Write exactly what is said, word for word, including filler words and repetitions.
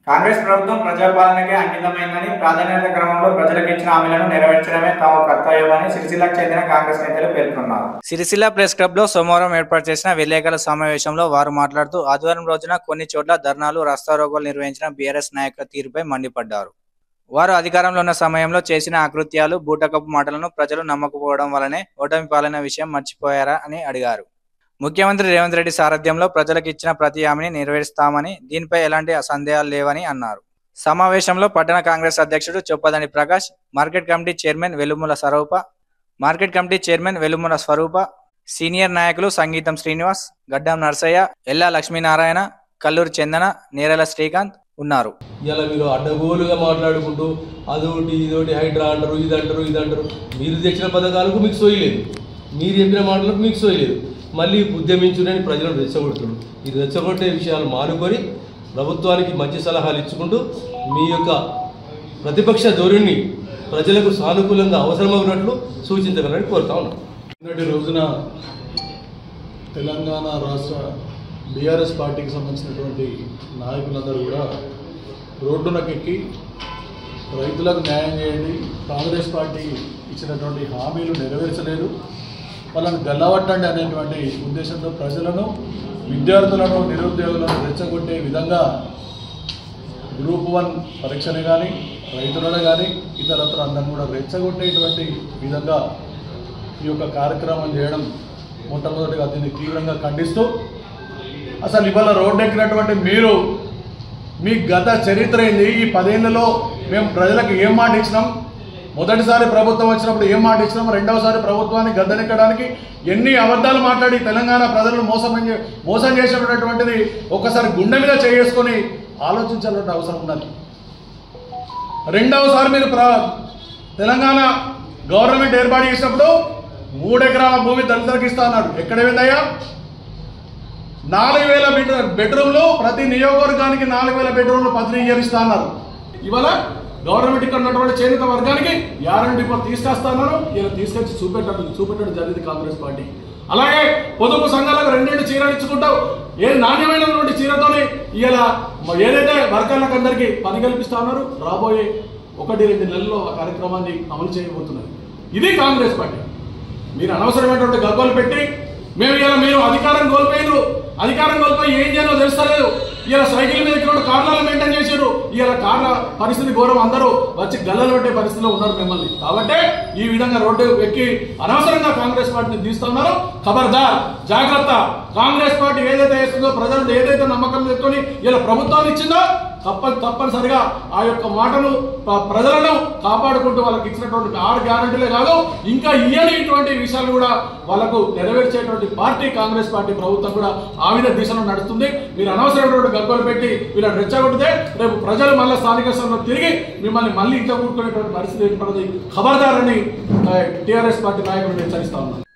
కాంగ్రెస్ ప్రభుత్వం ప్రజాపాలనకే అంకితమైందని, ప్రాధాన్యత క్రమంలో ప్రజలకు ఇచ్చిన హామీలను నెరవేర్చడమే తమ కర్తవ్యమని సిరిసిల్లకు చెందిన కాంగ్రెస్ నేతలు పేర్కొన్నారు. సిరిసిల్ల ప్రెస్ క్లబ్ లో సోమవారం ఏర్పాటు చేసిన విలేకరుల సమావేశంలో వారు మాట్లాడుతూ ఆదివారం రోజున కొన్ని చోట్ల ధర్నాలు, రాస్తారోకోలు నిర్వహించిన బీఆర్ఎస్ నాయకుల తీరుపై మండిపడ్డారు. వారు అధికారంలో ఉన్న సమయంలో చేసిన అకృత్యాలు, బూటకపు మాటలను ప్రజలు నమ్మకపోవడం వల్లనే ఓటమి పాలైన విషయం మర్చిపోయారా అని అడిగారు. ముఖ్యమంత్రి రేవంత్ రెడ్డి సారథ్యంలో ప్రజలకు ఇచ్చిన ప్రతి హామీని నెరవేరుస్తామని, దీనిపై ఎలాంటి సందేహాలు లేవని అన్నారు. సమావేశంలో పట్టణ కాంగ్రెస్ అధ్యక్షుడు Choppadandi Prakash, market committee chairman Velumula Swarupa, market committee chairman Velumula Swarupa, senior నాయకులు సంగీతం శ్రీనివాస్, గడ్డం నర్సయ్య, ఎల్లా లక్ష్మీనారాయణ, కల్లూరు చందన, నేరల శ్రీకాంత్ ఉన్నారు. ఇలా మీరు అడ్డగోలుగా మాట్లాడుకుంటూ అదొకటి ఇదొకటి హైడ్రా అంటారు, ఇది అంటారు, ఇది అంటారు. మీరు తెచ్చిన పథకాలకు మీకు సోయలేదు, మీరు చెప్పిన మాటలకు మీకు సోయలేదు. మళ్ళీ ఉద్యమించునని ప్రజలను రెచ్చగొడుతున్నారు. ఈ రెచ్చగొట్టే విషయాలు మానుకొని ప్రభుత్వానికి మంచి సలహాలు ఇచ్చుకుంటూ మీ యొక్క ప్రతిపక్ష ధోరణిని ప్రజలకు సానుకూలంగా అవసరమవునట్లు సూచించగలని కోరుతా ఉన్నాను. నిన్నటి రోజున తెలంగాణ రాష్ట్ర బీఆర్ఎస్ పార్టీకి సంబంధించినటువంటి నాయకులందరూ కూడా రోడ్డునకెక్కి రైతులకు న్యాయం చేయండి, కాంగ్రెస్ పార్టీ ఇచ్చినటువంటి హామీలు నెరవేర్చలేదు, వాళ్ళని గల్లవట్టండి అనేటువంటి ఉద్దేశంతో ప్రజలను, విద్యార్థులను, నిరుద్యోగులను రెచ్చగొట్టే విధంగా గ్రూప్ వన్ పరీక్షలు కానీ, రైతులను కానీ, ఇతరత్ర అందరిని కూడా రెచ్చగొట్టేటువంటి విధంగా ఈ యొక్క కార్యక్రమం చేయడం మొట్టమొదటిగా దీన్ని తీవ్రంగా ఖండిస్తూ, అసలు ఇవాళ రోడ్డు ఎక్కినటువంటి మీరు మీ గత చరిత్ర ఏంది? ఈ పదేళ్లలో మేము ప్రజలకు ఏం మాట ఇచ్చినాం? మొదటిసారి ప్రభుత్వం వచ్చినప్పుడు ఏం మాట ఇచ్చినాం? రెండవసారి ప్రభుత్వాన్ని గద్దెనెక్కడానికి ఎన్ని అబద్ధాలు మాట్లాడి తెలంగాణ ప్రజలను మోసం మోసం చేసినటువంటిది ఒక్కసారి గుండె మీద చేసుకొని ఆలోచించాల్సిన అవసరం ఉన్నది. రెండవసారి మీరు ప్ర తెలంగాణ గవర్నమెంట్ ఏర్పాటు చేసినప్పుడు మూడెకరాల భూమి దళితులకు ఇస్తా అన్నాడు. ఎక్కడ వెళ్ళాయా? నాలుగు వేల బెడ్రూమ్లు ప్రతి నియోజకవర్గానికి నాలుగు వేల బెడ్రూమ్లు పత్రిక ఇస్తా అన్నారు. ఇవాళ గవర్నమెంట్ ఇక్కడ ఉన్నటువంటి చేనేత వర్గానికి యారండి ఇప్పుడు తీసుకొస్తా అన్నారు. ఇలా తీసుకొచ్చి చూపెట్టడం చూపెట్టడం జరిగింది కాంగ్రెస్ పార్టీ. అలాగే పొదుపు సంఘాలకు రెండేళ్ళు చీరలు ఇచ్చుకుంటావు, ఏ నాణ్యమైనటువంటి చీరతోనే ఇలా ఏదైతే వర్గాలకు అందరికీ పని కల్పిస్తా ఉన్నారు. రాబోయే ఒకటి రెండు నెలల్లో ఆ కార్యక్రమాన్ని అమలు చేయబోతున్నారు. ఇది కాంగ్రెస్ పార్టీ. మీరు అనవసరమైనటువంటి గగ్గోలు పెట్టి మేము ఇలా మీరు అధికారం కోల్పోయారు, అధికారం కోల్పోయి ఏం చేయాలో తెలుస్తలేదు. ఇలా సైకిల్ మీద ఇక్కడ కార్లలో మెయింటైన్ చేశారు. ఇలా కార్ల పరిస్థితి ఘోరం, అందరూ వచ్చి గల్లలు పెట్టే పరిస్థితిలో ఉన్నారు మిమ్మల్ని. కాబట్టి ఈ విధంగా రోడ్డు ఎక్కి అనవసరంగా కాంగ్రెస్ పార్టీని తీస్తున్నారు. ఖబర్దార్, జాగ్రత్త. కాంగ్రెస్ పార్టీ ఏదైతే వేస్తుందో, ప్రజలు ఏదైతే నమ్మకం తెచ్చుకొని ఇలా ప్రభుత్వాన్ని ఇచ్చిందో తప్ప తప్పనిసరిగా ఆ యొక్క మాటను ప్రజలను కాపాడుకుంటూ వాళ్ళకి ఇచ్చినటువంటి ఆరు గ్యారంటీలే కాదు, ఇంకా ఇయ్యనిటువంటి విషయాలు కూడా వాళ్ళకు నెరవేర్చేటువంటి పార్టీ కాంగ్రెస్ పార్టీ ప్రభుత్వం కూడా ఆ విధ దిశలో నడుస్తుంది. మీరు అనవసరమైనటువంటి గగ్గోలు పెట్టి వీళ్ళని రెచ్చగొడితే రేపు ప్రజలు మళ్ళీ స్థానిక సంస్థలో తిరిగి మిమ్మల్ని మళ్ళీ ఇంట్లో కూర్చునేటువంటి పరిస్థితి ఏర్పడుతుంది. ఖబర్దార్ అని టీఆర్ఎస్ పార్టీ నాయకులు హెచ్చరిస్తా ఉన్నారు.